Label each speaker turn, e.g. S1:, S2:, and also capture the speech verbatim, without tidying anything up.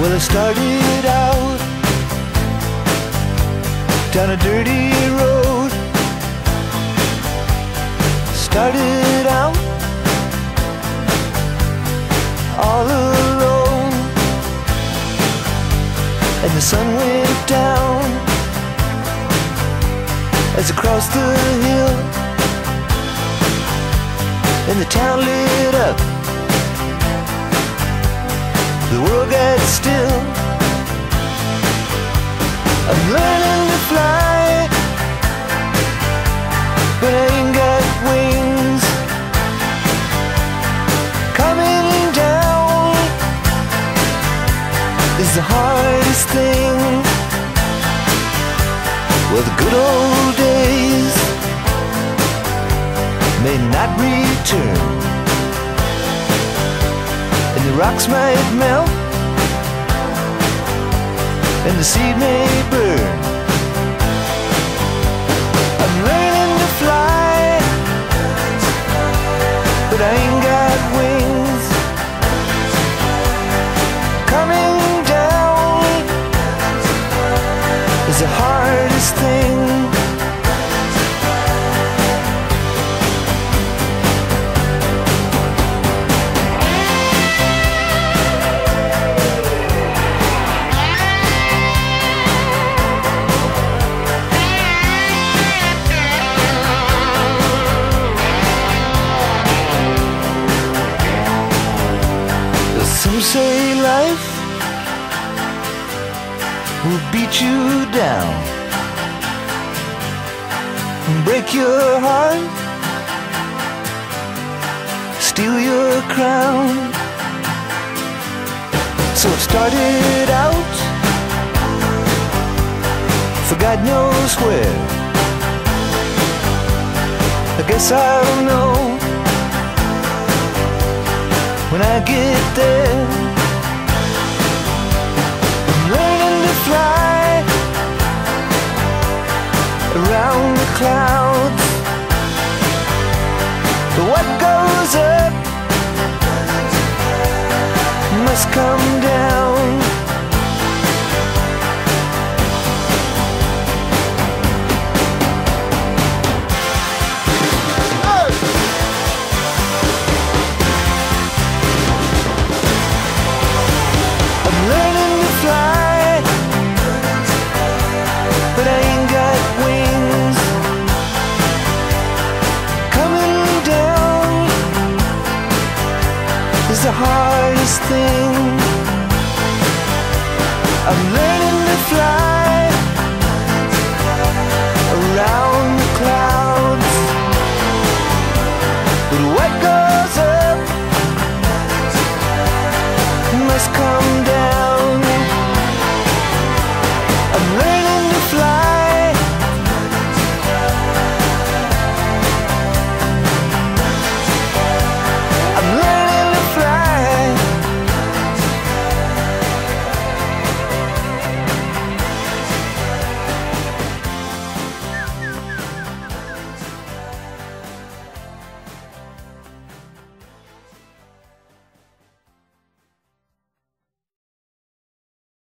S1: Well, I started out down a dirty road. Started out all alone, and the sun went down as I crossed the hill, and the town lit up. The world got still. I'm learning to fly, but I ain't got wings. Coming down is the hardest thing. Well, the good old days may not return, and the rocks might melt, and the seed may burn. I'm learning to fly, but I ain't got wings. Coming down is the hardest thing. Some say life will beat you down and break your heart, steal your crown. So it started out for God knows where. I guess I'll know when I get there. I'm learning to fly around the clouds, but what goes up must come down. But I ain't got wings. Coming down is the hardest thing. I'm learning to fly around the clouds, but what goes up must come